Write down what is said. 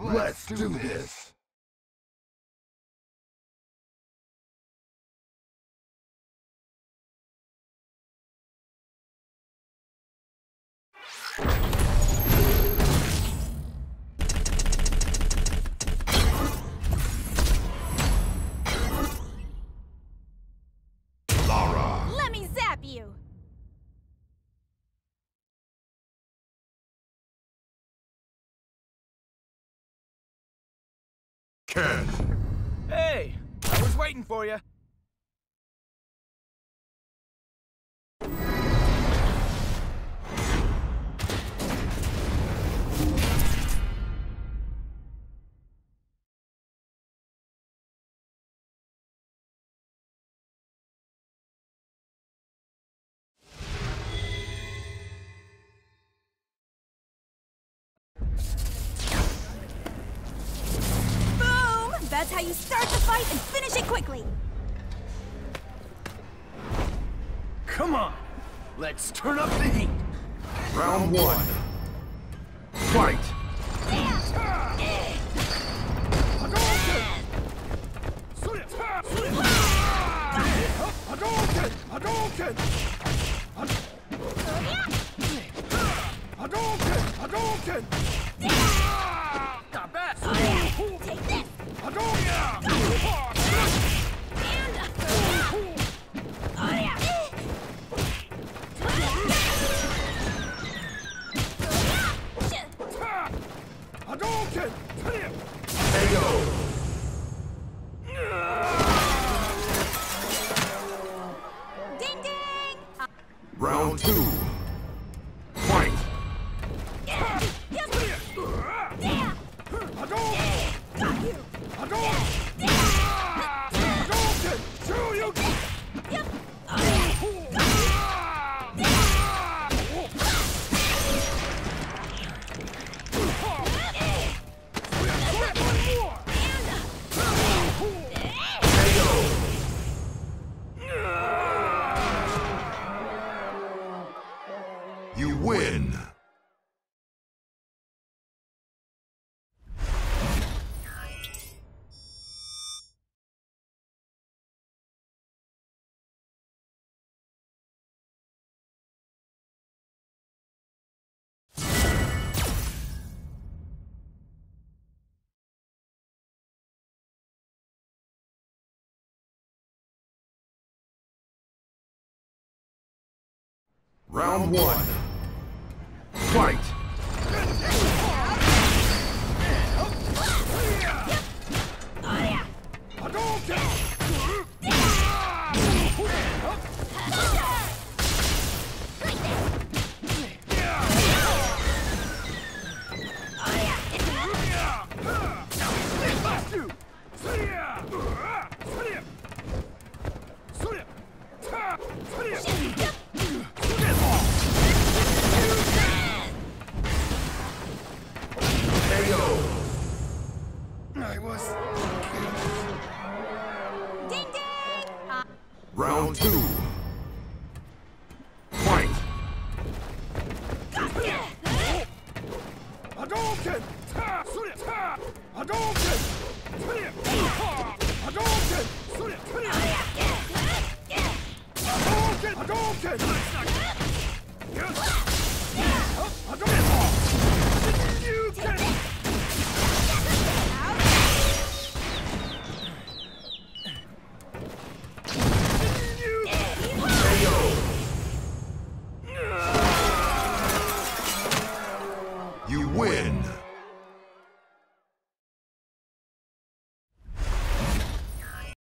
Let's do this! Lara! Let me zap you! Ken! Hey! I was waiting for you. That's how you start the fight and finish it quickly! Come on! Let's turn up the heat! Round 1. Fight! Hadouken! Not bad! Take this! Hadouken! KO! Ding ding! Round 2. Fight! You win! Round 1. Fight! I was... Ding ding! Round 2. Fight! Hadouken! Hadouken! Hadouken! Hadouken! Hadouken!